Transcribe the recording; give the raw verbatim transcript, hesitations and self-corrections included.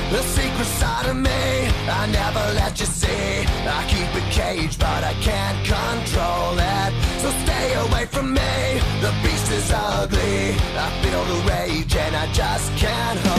The secret side of me I never let you see. I keep it caged but I can't control it. So stay away from me, the beast is ugly. I feel the rage and I just can't hold